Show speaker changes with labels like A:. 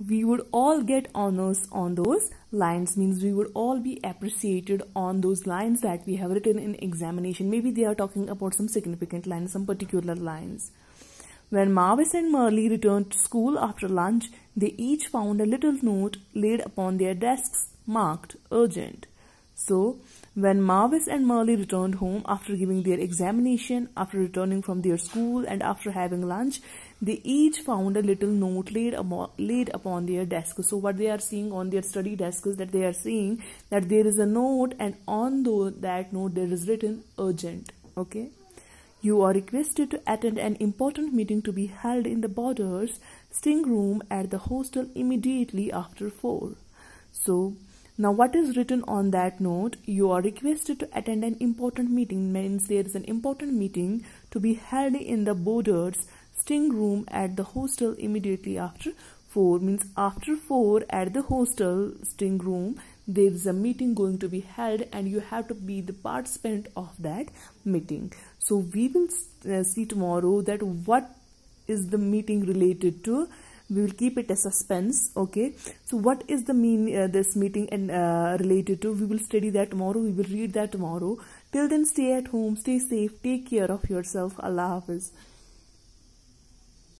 A: we would all get honors on those lines, means we would all be appreciated on those lines that we have written in examination. Maybe they are talking about some significant lines, some particular lines. When Mavis and Merle returned to school after lunch, they each found a little note laid upon their desks marked urgent. So, when Mavis and Merle returned home after giving their examination, after returning from their school and after having lunch, they each found a little note laid upon their desk. So what they are seeing on their study desk is that they are seeing that there is a note, and on that note there is written urgent. Okay. You are requested to attend an important meeting to be held in the boarders' sitting room at the hostel immediately after 4. So, now what is written on that note? You are requested to attend an important meeting means there is an important meeting to be held in the boarders' sitting room at the hostel immediately after 4. Means after 4 at the hostel sitting room there is a meeting going to be held and you have to be the participant of that meeting. So we will see tomorrow that what is the meeting related to. We will keep it a suspense. Okay, so what is the this meeting and related to? We will study that tomorrow. We will read that tomorrow. Till then, stay at home, stay safe, take care of yourself. Allah Hafiz.